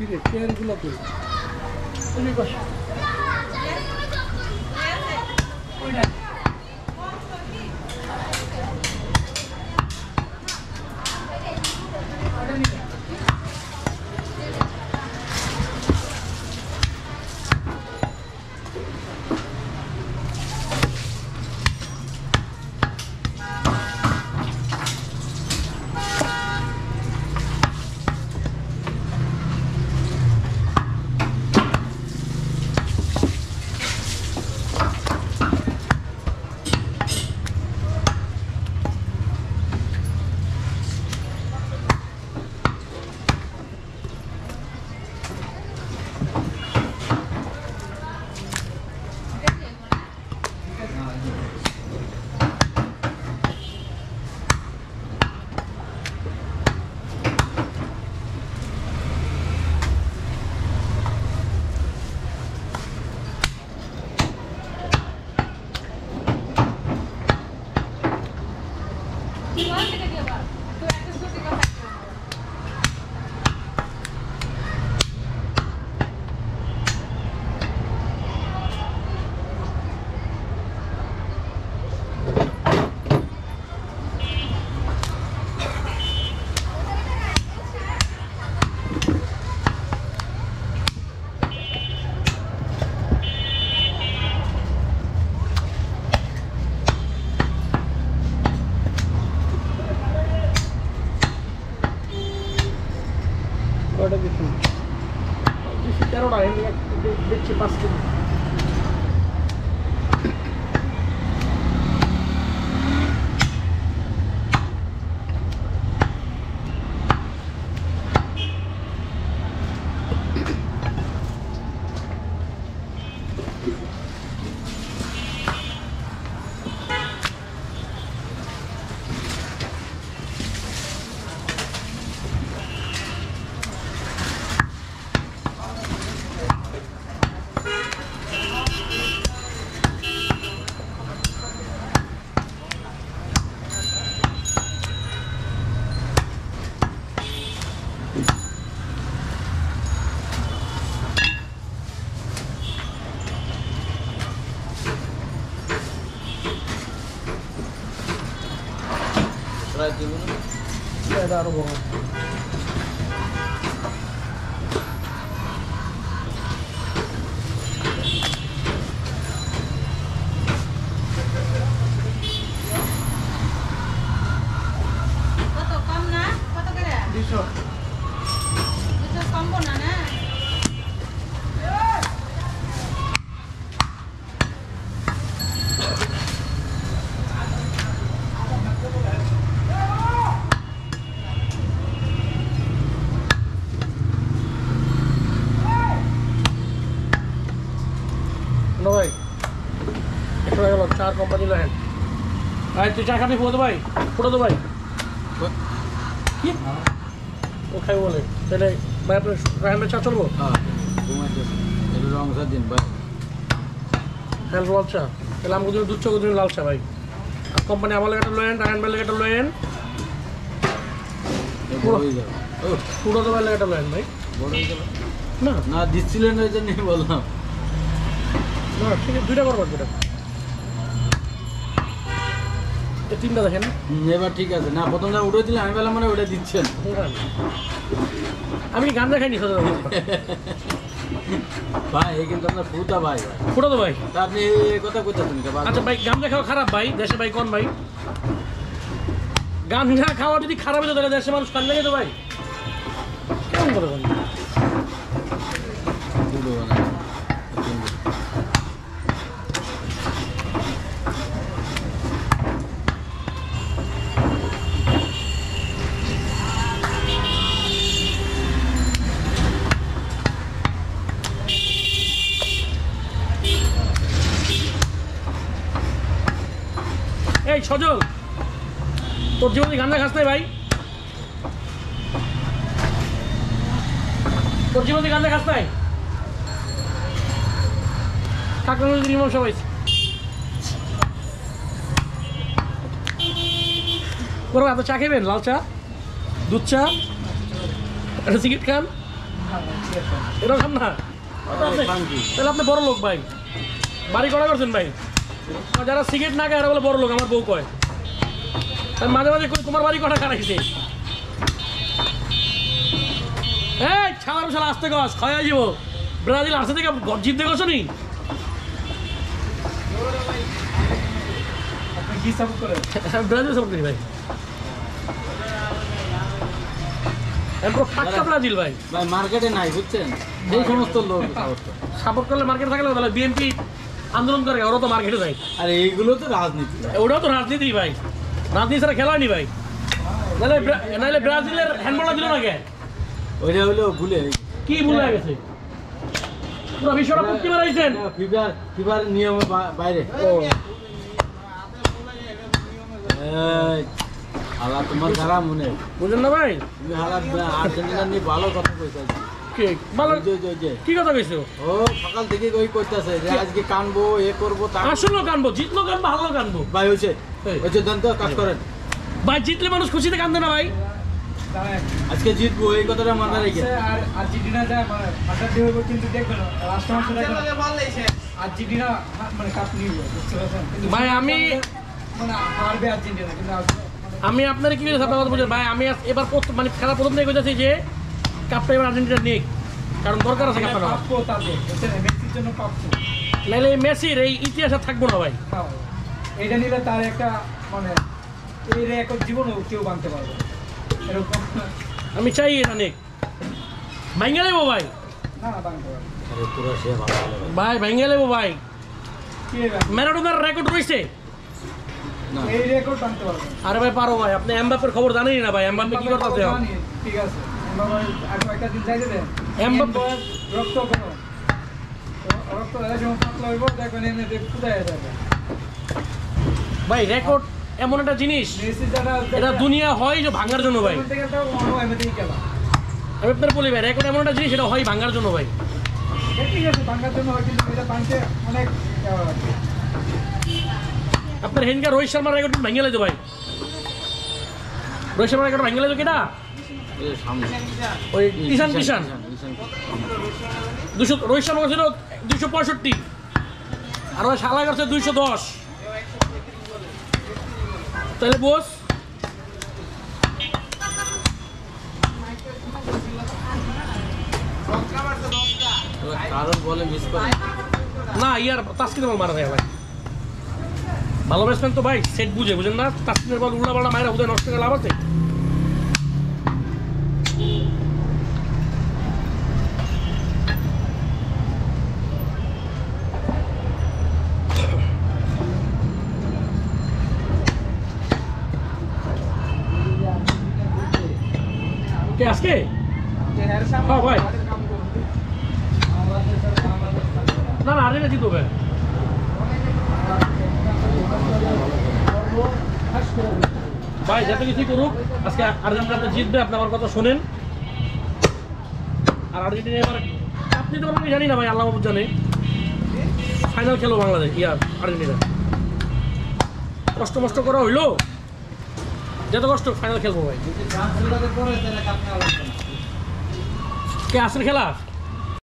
ফিরে চেয়ারগুলো কই ওই পাশে ওইটা দেখছি 5 কেজি এটা আরো বড় কত কম না কত করে 200 কম না না ভাই একটু গেল চার কোম্পানি লেন ভাই তুই চা খাবি ফুটো ভাই কি ও খাই বলে তাহলে ভাই আপনার রায়হানের চা চলবো হ্যাঁ লাল চা তাহলে আমি দুধ চা দুদিন লাল চা ভাই আর কোম্পানি আমার লেগে একটা লেন রায়হান ভাই লেগে একটা লেন পুরো তো ভাই লেগে একটা লেন ভাই না না দিচ্ছিলেন ওই জন্য বললাম না ঠিক আছে দুইটা করবার দুটা তিনটা দেখেন এবার ঠিক আছে না প্রথমটা উঠে দিলে আমি বললাম মানে ওটা দিচ্ছেন আমি গান দেখাইনি ভাই এই কিন্তু আপনার ফুটা ভাই ফুটো তো ভাই তা আপনি কথা করতেছেন আচ্ছা ভাই গান দেখাও খারাপ ভাই দেশে ভাই কোন ভাই গান না খাওয়া যদি খারাপ হতো তাহলে দেশের মানুষ কান লাগে তো ভাই কেমন করে বলেন এই সজল তোর জীবনে গান্দা খাস নাই ভাই তোর জীবনে গান্দা খাস নাই কাকড়া নদীর ইমাম সবাই বড় আপনি চা খাবেন লাল চা দুধ চা একটা সিগারেট খান এটা খান না তাহলে আপনি বড় লোক ভাই বাড়ি করা করছেন ভাই যারা সিগারেট না খায় এরা বলে বড় লোক আমার বউ কয় তাই মাঝে মাঝে কই তোমার বাড়ি কটা খারাইছে এই ছাড়ার শালা আসতে গাছ খাওয়া যাব ব্রাজিল আসতে থেকে জিত দেখছো নি আপনি কি সাপোর্ট করেন? ব্রাজিল সাপোর্ট করি ভাই এরপর পাক্কা ব্রাজিল ভাই ভাই মার্কেটে নাই বুঝছেন এই সমস্ত লোক সাপোর্ট করলে মার্কেট থাকলে তাহলে বিএনপি আন্দোলন করে ওরা তো মার্কেটে যায় আর এইগুলো তো রাজনীতি ওটাও তো রাজনীতি ভাই রাজনীতি ছাড়া খেলা হয়নি ভাই নাহলে ব্রাজিলের হ্যান্ডবলটা দিল না কে ওইটা হলো ভুলে কি ভুলে গেছে পুরো বিশ্বটা মুক্তি বাড়াইছেন ফিফার নিয়মে বাইরে হালা তোমার খারাপ মনে বুঝলেন না ভাই তুমি হালা আর্জেন্টিনা নিয়ে ভালো কথা কইছো ভালো যে কি কথা কইছো ও সকাল থেকে ওই কইতাছে যে আজকে কানবো এ করবো তা আসলে কানবো জিতলো কানবো হারলো কানবো ভাই হইছে দেন তো কাজ করেন ভাই জিতলে মানুষ খুশিতে কান্দে না ভাই আজকে জিতবো এই কথাটা মাথায় রেখে আর আর্জেন্টিনা যায় মানে মাথা দিয়ে হইব কিন্তু দেখবেন লাস্ট মাসে দেখবেন আর্জেন্টিনা মানে কাপ নিবে বুঝতে পারছেন ভাই আমি মানে হারবে আর্জেন্টিনা কিন্তু আমি আপনার কি কথা বলছেন ভাই আমি এবার মানে খেলা প্রথম থেকে কইতাছি যে কাপটা এবার আর্জেন্টিনা নিক কারণ দরকার আছে কাপটা পাপো তাদের বুঝছেন মেসির জন্য পাপো নাইলে মেসির এই ইতিহাস আর থাকবো না ভাই এইটা নিলে তার একটা মানে এই রেকর্ড জীবনও কেউ ভাঙতে পারবে এরকম আমি চাই এটা নিক ভাঙে নেবো ভাই না ভাঙতে পারবে আরে পুরো সে ভালো লাগে ভাই ভাঙে নেবো ভাই কি ম্যারাডোনার রেকর্ড রয়েছে না এই রেকর্ড ভাঙতে পারবে আরে ভাই পারো ভাই আপনি এমবাপ্পের খবর জানেনই না ভাই এমবাপ্পে কি করতেছে ঠিক আছে আগে একটা দিন যাইতে দেন এমবাপ্পে রক্ত কোনো রক্ত এর সময় পাতলা হইব দেখবেন এমনি ফুটায় যাবে ভাই রেকর্ড এমন একটা জিনিস মেসি যারা এটা দুনিয়া হয় যে ভাঙার জন্য ভাই থেকে একটা অন্য এমনিতেই খেলা আমি আপনার বলি ভাই রেকর্ড এমন একটা জিনিস এটা হয় ভাঙার জন্য ভাই ঠিক আছে ভাঙার জন্য হয় কিন্তু এটা ভাঙতে অনেক আপনার হেনকার রোহিত শর্মার রেকর্ড ভেঙে লাইতো ভাই রোহিত শর্মার রেকর্ড ভেঙে লাইতো কেটা এই সামনে ওই কিষান রোহিত শর্মা ছিল 265 আর ওই শালা করছে 210 তাহলে বস কারণ বলে মিস করে না ইয়ার তাসকিনের বল মারা যায় ভাই ভালো ব্যাটসম্যান তো ভাই সেট বুঝেন না তাসকিনের বল উল্লা পাল্টা মারা উদয় নষ্ট করে লাভ আছে কে আজকে হ্যাঁ ভাই না না আরে জিতবো ভাই ভাই যত কিছুই করুক আজকে আর্জেন্টিনা জিতবে আপনি আমার কথা শোনেন আর আর্জেন্টিনা এবার আপনি তো আমি জানি না ভাই আল্লাহ জানে ফাইনাল খেলো বাংলাদেশ ইয়ার আর্জেন্টিনা কষ্ট মষ্ট করা হইলো যত কষ্ট ফাইনাল খেলবো ভাই কে আসলে খেলা